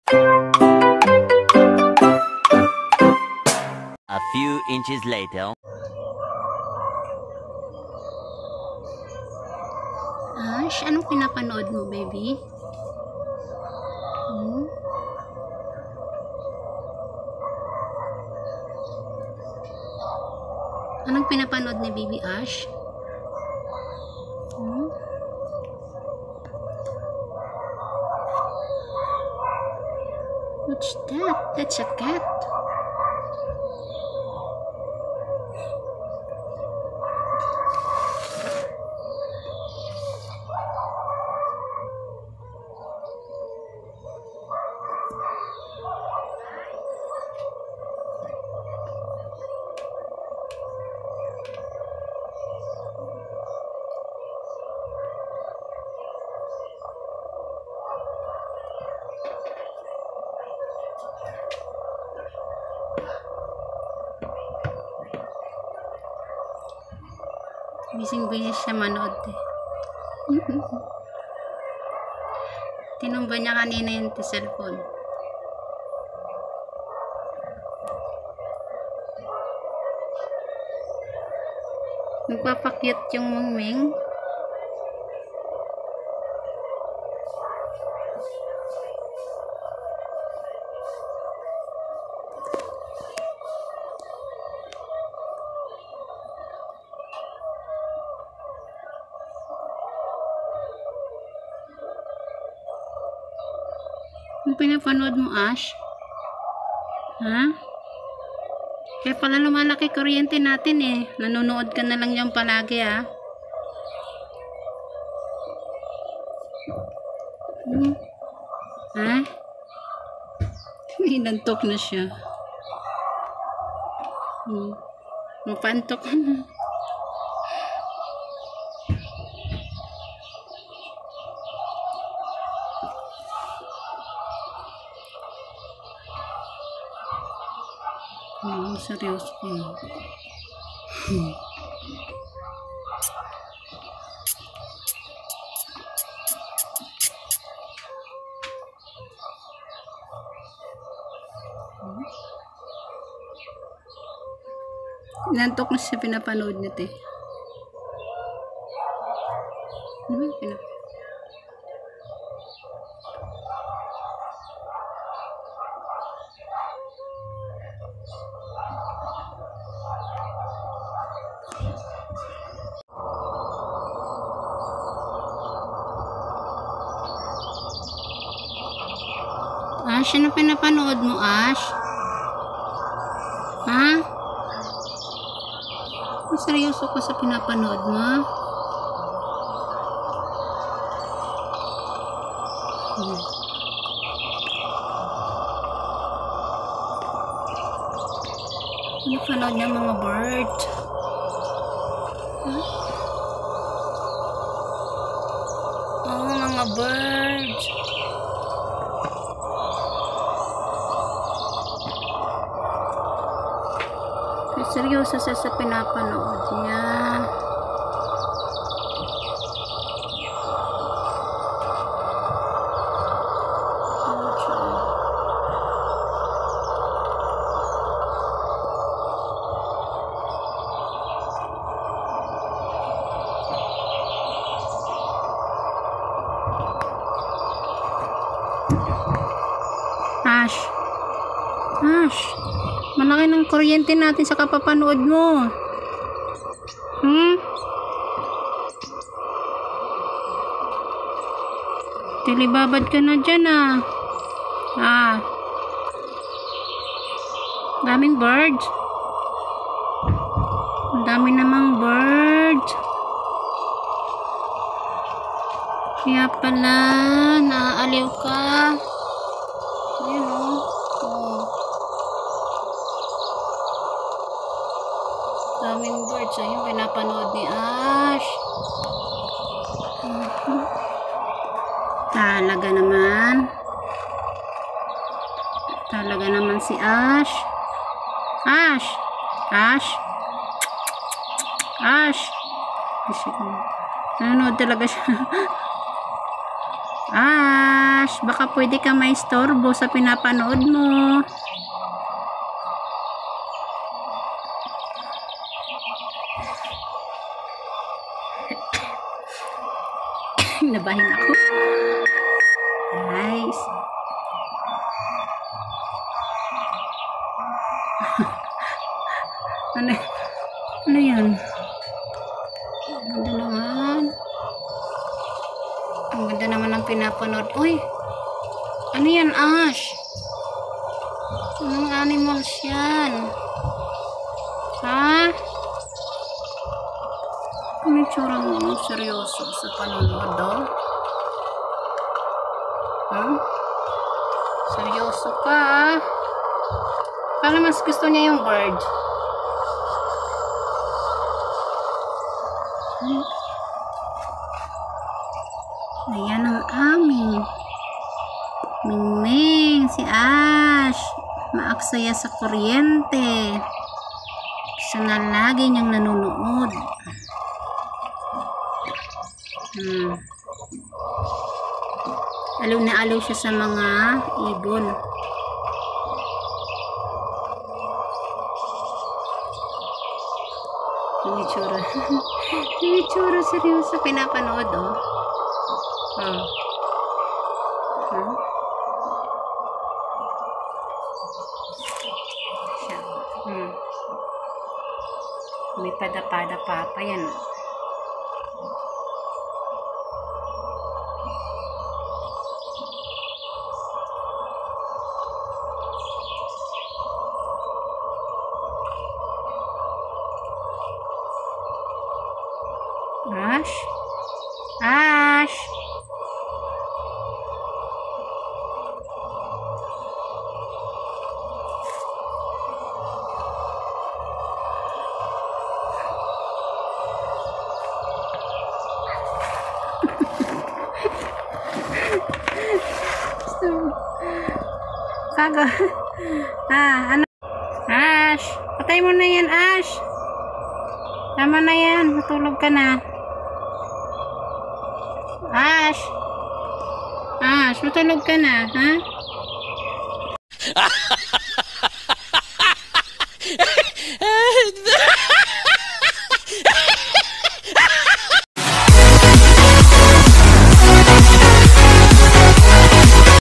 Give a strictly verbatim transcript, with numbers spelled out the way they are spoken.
A few inches later. Ash, anong pinapanood mo, baby? Hmm? Anong pinapanood ni baby Ash? Hmm? What's that? That's a cat. Bising-bisis siya manood eh. Tinumba niya kanina yung cellphone. Nagpapakyut yung mungming. Ang pinapanood mo, Ash? Ha? Kaya pala lumalaki kuryente natin eh. Nanonood ka na lang yan palagi ah. Hmm? Ha? Inantok na siya. Hmm. Mapantok na. Hmm, seryoso ko yun. Hmm. Inantok na siya pinapanood nito eh. Ano ba pinapanood? Ash, ano pinapanood mo, Ash? Ha? Seryoso ka sa pinapanood mo? Hmm. Ano panood niya mga bird? Huh? Oh, mga bird. Seryoso siya sa pinapanood niya. Ash. Ash. Malaki ng kuryente natin sa kapapanood mo. Hmm? Tilibabad ka na dyan ah. Ah. Daming birds. Ang dami namang birds. Kaya pala, naaaliw ka. Ayan o. Oh. Daming birds. Ayun, pinapanood ni Ash. Uh-huh. Talaga naman. Talaga naman si Ash. Ash! Ash! Ash! Nanonood talaga siya. Ash! Ash, baka pwede ka maistorbo sa pinapanood mo. Nabahin ako. Nice. Ano? Ano yan? Ang ganda naman. Ang ganda naman ang pinapanood. Uy! Ano yan, Ash? Anong animals yan? Ha? Ano yung tsura mo? Seryoso sa panonood, oh? Ha? Seryoso ka, ah? Kala mas gusto niya yung bird. Hmm. Ayan ang aming Mingming, si Ash. Maaksaya sa kuryente. Siya na lagi niyang nanonood. Hmm. Alaw na alaw siya sa mga ibon. Itsura. Itsura, seryoso. Pinapanood, oh. Hmm. Hmm. Siya. Hmm. May pada-pada pa yan. Ash? Ash? Kaga. Ah, ano? Ash, patay mo na yan, Ash. Tama na yan, matulog ka na. Ash. Ash, matulog ka na, ha?